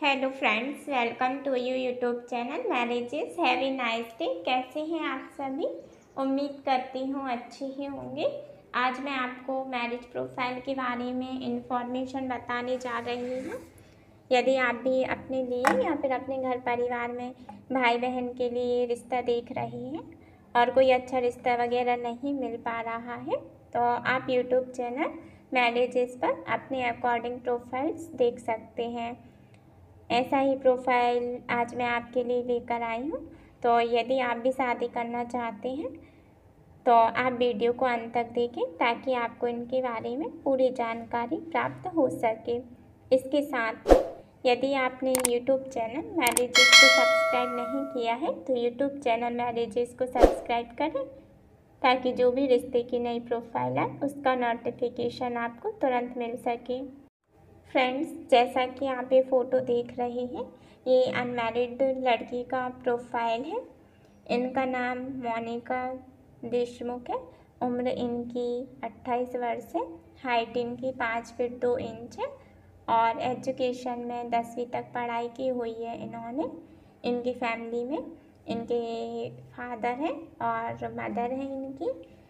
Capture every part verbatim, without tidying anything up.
Hello friends, welcome to you YouTube channel marriages. Have a nice day. कैसे हैं आप सभी? उम्मीद करती हूँ अच्छे ही होंगे। आज मैं आपको मैरिज प्रोफाइल के बारे में इंफॉर्मेशन बताने जा रही हूँ। यदि आप भी अपने लिए या फिर अपने घर परिवार में भाई बहन के लिए रिश्ता देख रहे हैं और कोई अच्छा रिश्ता वगैरह नहीं मिल पा रहा है, तो आप यूट्यूब चैनल मैरिजेस पर अपने अकॉर्डिंग प्रोफाइल्स देख सकते हैं। ऐसा ही प्रोफाइल आज मैं आपके लिए लेकर आई हूँ। तो यदि आप भी शादी करना चाहते हैं तो आप वीडियो को अंत तक देखें ताकि आपको इनके बारे में पूरी जानकारी प्राप्त हो सके। इसके साथ यदि आपने यूट्यूब चैनल मैरिजेस को सब्सक्राइब नहीं किया है तो यूट्यूब चैनल मैरिजेस को सब्सक्राइब करें ताकि जो भी रिश्ते की नई प्रोफाइल है उसका नोटिफिकेशन आपको तुरंत मिल सके। फ्रेंड्स, जैसा कि आप ये फ़ोटो देख रहे हैं, ये अनमैरिड लड़की का प्रोफाइल है। इनका नाम मोनिका देशमुख है। उम्र इनकी अट्ठाईस वर्ष है। हाइट इनकी पाँच फीट दो इंच है और एजुकेशन में दसवीं तक पढ़ाई की हुई है इन्होंने। इनकी फैमिली में इनके फादर हैं और मदर है इनकी,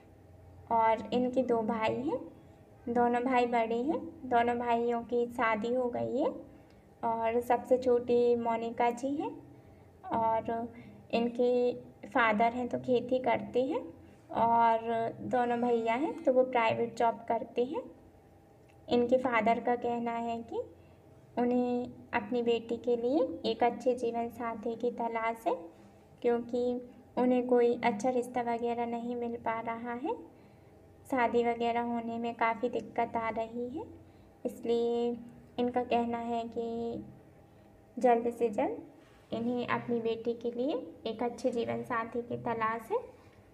और इनके दो भाई हैं। दोनों भाई बड़े हैं। दोनों भाइयों की शादी हो गई है और सबसे छोटी मोनिका जी हैं और इनके फादर हैं तो खेती करते हैं और दोनों भैया हैं तो वो प्राइवेट जॉब करते हैं। इनके फादर का कहना है कि उन्हें अपनी बेटी के लिए एक अच्छे जीवन साथी की तलाश है, क्योंकि उन्हें कोई अच्छा रिश्ता वगैरह नहीं मिल पा रहा है। शादी वगैरह होने में काफ़ी दिक्कत आ रही है, इसलिए इनका कहना है कि जल्द से जल्द इन्हें अपनी बेटी के लिए एक अच्छे जीवन साथी की तलाश है।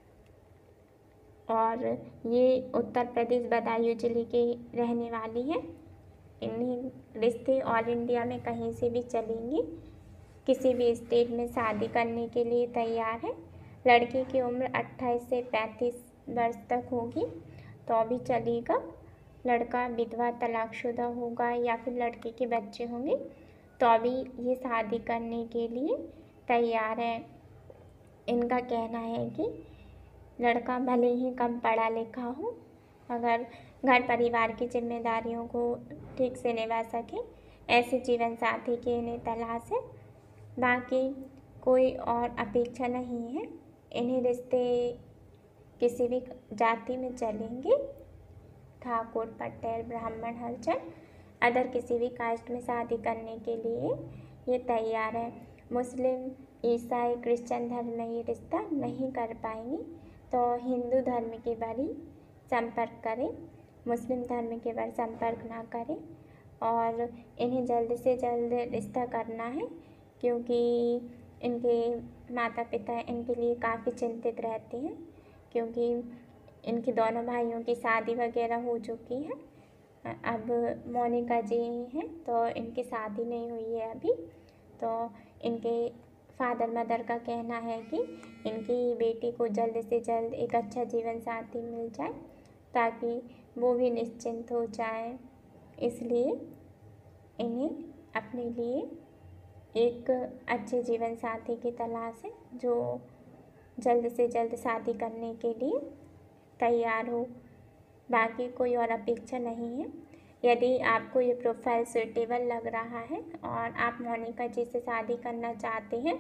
और ये उत्तर प्रदेश बदायूं जिले के रहने वाली है। इन्हें रिश्ते ऑल इंडिया में कहीं से भी चलेंगे, किसी भी स्टेट में शादी करने के लिए तैयार है। लड़की की उम्र अट्ठाईस से पैंतीस वर्ष तक होगी तो भी चलेगा। लड़का विधवा तलाकशुदा होगा या फिर लड़के के बच्चे होंगे तो भी ये शादी करने के लिए तैयार है। इनका कहना है कि लड़का भले ही कम पढ़ा लिखा हो, मगर घर परिवार की जिम्मेदारियों को ठीक से निभा सके, ऐसे जीवन साथी की इन्हें तलाश है। बाकी कोई और अपेक्षा नहीं है। इन्हें रिश्ते किसी भी जाति में चलेंगे, ठाकुर, पटेल, ब्राह्मण, हरिजन, अदर किसी भी कास्ट में शादी करने के लिए ये तैयार है। मुस्लिम, ईसाई, क्रिश्चियन धर्म में ये रिश्ता नहीं कर पाएंगी तो हिंदू धर्म के वर ही संपर्क करें, मुस्लिम धर्म के वर संपर्क ना करें। और इन्हें जल्द से जल्द रिश्ता करना है, क्योंकि इनके माता पिता इनके लिए काफ़ी चिंतित रहते हैं, क्योंकि इनके दोनों भाइयों की शादी वगैरह हो चुकी है। अब मोनिका जी हैं तो इनकी शादी नहीं हुई है अभी। तो इनके फादर मदर का कहना है कि इनकी बेटी को जल्द से जल्द एक अच्छा जीवन साथी मिल जाए ताकि वो भी निश्चिंत हो जाए। इसलिए इन्हें अपने लिए एक अच्छे जीवन साथी की तलाश है जो जल्द से जल्द शादी करने के लिए तैयार हो। बाकी कोई और अपेक्षा नहीं है। यदि आपको ये प्रोफाइल सूटेबल लग रहा है और आप मोनिका जी से शादी करना चाहते हैं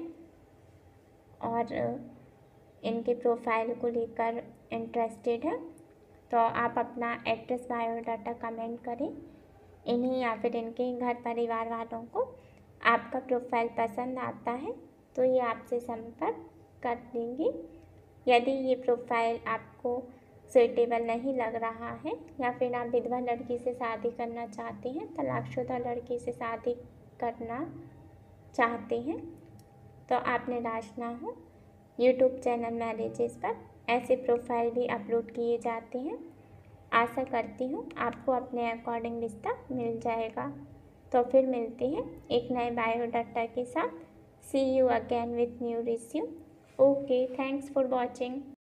और इनके प्रोफाइल को लेकर इंटरेस्टेड है तो आप अपना एड्रेस, बायोडाटा कमेंट करें। इन्हें या फिर इनके घर परिवार वालों को आपका प्रोफाइल पसंद आता है तो ये आपसे संपर्क कर देंगे। यदि ये प्रोफाइल आपको सूटेबल नहीं लग रहा है या फिर आप विधवा लड़की से शादी करना चाहते हैं, तलाकशुदा लड़की से शादी करना चाहते हैं, तो आप निराश ना हो। यूट्यूब चैनल मैरिजेस पर ऐसे प्रोफाइल भी अपलोड किए जाते हैं। आशा करती हूँ आपको अपने अकॉर्डिंग रिश्ता मिल जाएगा। तो फिर मिलते हैं एक नए बायोडाटा के साथ। See you again with new resume. Okay, thanks for watching.